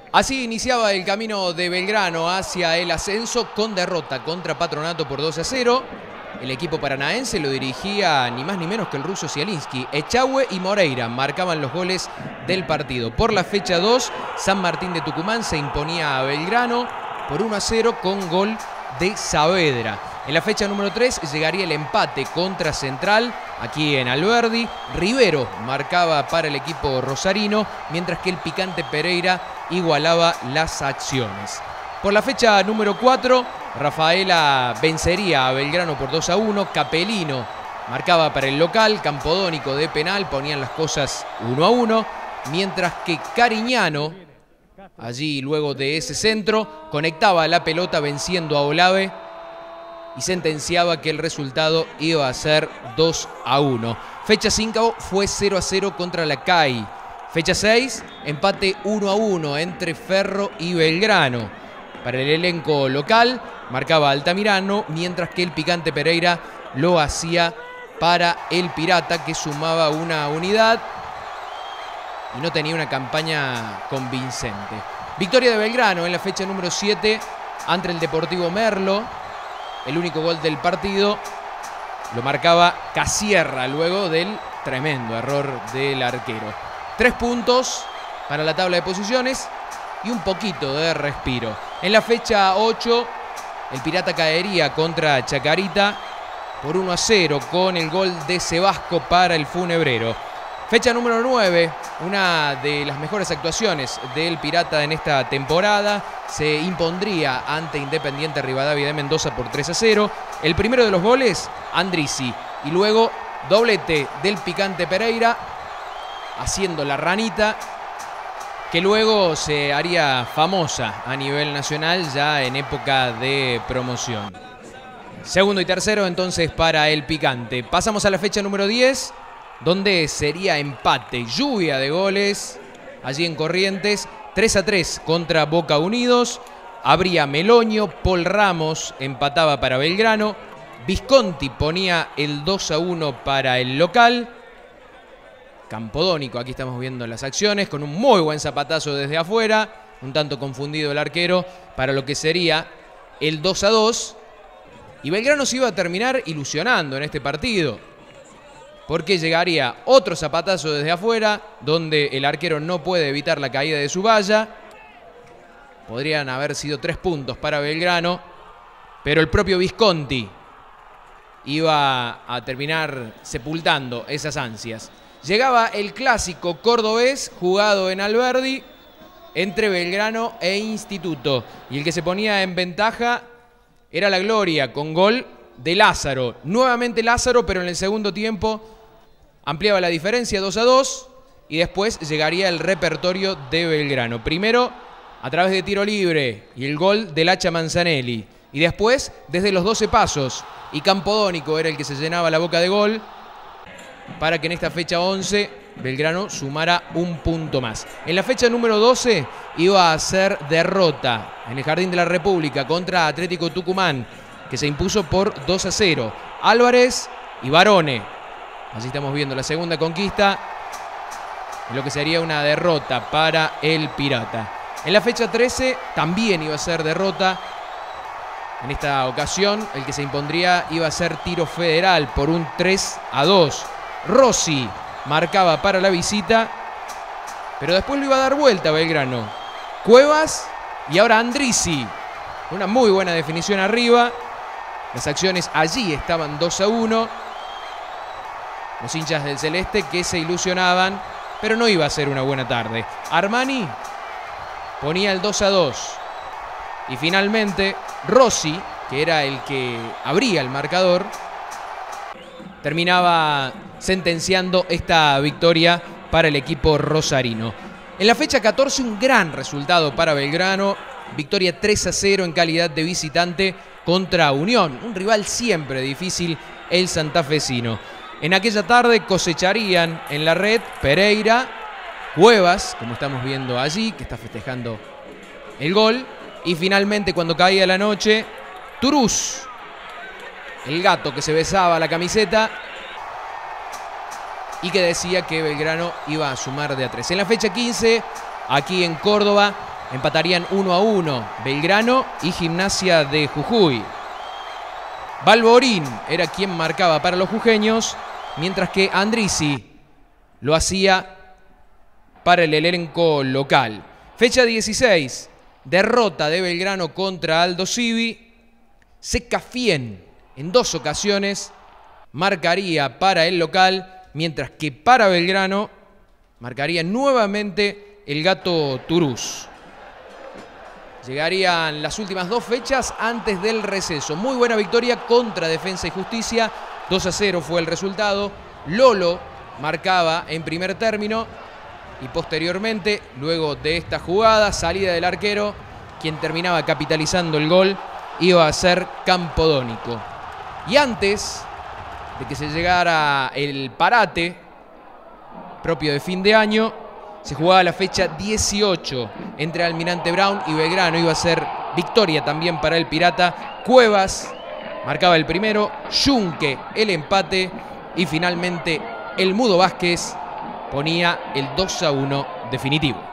Así iniciaba el camino de Belgrano hacia el ascenso con derrota contra Patronato por 2-0. El equipo paranaense lo dirigía ni más ni menos que el ruso Zielinski. Echagüe y Moreira marcaban los goles del partido. Por la fecha 2, San Martín de Tucumán se imponía a Belgrano por 1-0 con gol de Saavedra. En la fecha número 3 llegaría el empate contra Central, aquí en Alberdi. Rivero marcaba para el equipo rosarino, mientras que el picante Pereira igualaba las acciones. Por la fecha número 4, Rafaela vencería a Belgrano por 2-1. Capelino marcaba para el local, Campodónico de penal ponían las cosas 1-1, mientras que Cariñano, allí luego de ese centro, conectaba la pelota venciendo a Olave y sentenciaba que el resultado iba a ser 2-1. Fecha 5 fue 0-0 contra la CAI. Fecha 6, empate 1-1 entre Ferro y Belgrano. Para el elenco local marcaba Altamirano, mientras que el picante Pereira lo hacía para el Pirata, que sumaba una unidad y no tenía una campaña convincente. Victoria de Belgrano en la fecha número 7 ante el Deportivo Merlo. El único gol del partido lo marcaba Casierra luego del tremendo error del arquero. 3 puntos para la tabla de posiciones y un poquito de respiro. En la fecha 8, el Pirata caería contra Chacarita por 1-0 con el gol de Sebasco para el Funebrero. Fecha número 9, una de las mejores actuaciones del Pirata en esta temporada. Se impondría ante Independiente Rivadavia de Mendoza por 3-0. El primero de los goles, Andrisi. Y luego doblete del picante Pereira, haciendo la ranita, que luego se haría famosa a nivel nacional ya en época de promoción. Segundo y tercero entonces para el picante. Pasamos a la fecha número 10, donde sería empate, lluvia de goles allí en Corrientes. 3-3 contra Boca Unidos. Abría Meloño, Paul Ramos empataba para Belgrano. Visconti ponía el 2-1 para el local. Campodónico, aquí estamos viendo las acciones, con un muy buen zapatazo desde afuera. Un tanto confundido el arquero para lo que sería el 2-2. Y Belgrano se iba a terminar ilusionando en este partido, porque llegaría otro zapatazo desde afuera, donde el arquero no puede evitar la caída de su valla. Podrían haber sido 3 puntos para Belgrano, pero el propio Visconti iba a terminar sepultando esas ansias. Llegaba el clásico cordobés jugado en Alberdi entre Belgrano e Instituto. Y el que se ponía en ventaja era la Gloria, con gol de Lázaro. Nuevamente Lázaro, pero en el segundo tiempo ampliaba la diferencia 2-2 y después llegaría el repertorio de Belgrano. Primero a través de tiro libre y el gol del Hacha Manzanelli. Y después desde los 12 pasos. Y Campodónico era el que se llenaba la boca de gol para que en esta fecha 11 Belgrano sumara un punto más. En la fecha número 12 iba a ser derrota en el Jardín de la República contra Atlético Tucumán, que se impuso por 2-0. Álvarez y Barone. Así estamos viendo la segunda conquista, en lo que sería una derrota para el Pirata. En la fecha 13 también iba a ser derrota. En esta ocasión el que se impondría iba a ser Tiro Federal por un 3-2. Rossi marcaba para la visita, pero después lo iba a dar vuelta a Belgrano. Cuevas y ahora Andrisi. Una muy buena definición arriba. Las acciones allí estaban 2-1. Los hinchas del Celeste que se ilusionaban, pero no iba a ser una buena tarde. Armani ponía el 2-2. Y finalmente Rossi, que era el que abría el marcador, terminaba sentenciando esta victoria para el equipo rosarino. En la fecha 14 un gran resultado para Belgrano. Victoria 3-0 en calidad de visitante contra Unión. Un rival siempre difícil, el santafesino. En aquella tarde cosecharían en la red Pereira, Cuevas, como estamos viendo allí, que está festejando el gol. Y finalmente, cuando caía la noche, Turús, el gato que se besaba la camiseta y que decía que Belgrano iba a sumar de a 3. En la fecha 15, aquí en Córdoba, Empatarían 1-1 Belgrano y Gimnasia de Jujuy. Balborín era quien marcaba para los jujeños, mientras que Andrisi lo hacía para el elenco local. Fecha 16, derrota de Belgrano contra Aldo Civi. Secafien en 2 ocasiones marcaría para el local, mientras que para Belgrano marcaría nuevamente el Gato Turús. Llegarían las últimas 2 fechas antes del receso. Muy buena victoria contra Defensa y Justicia. 2-0 fue el resultado. Lolo marcaba en primer término y posteriormente, luego de esta jugada, salida del arquero, quien terminaba capitalizando el gol iba a ser Campodónico. Y antes de que se llegara el parate propio de fin de año, se jugaba la fecha 18 entre Almirante Brown y Belgrano. Iba a ser victoria también para el Pirata. Cuevas marcaba el primero, Yunque el empate y finalmente el Mudo Vázquez ponía el 2-1 definitivo.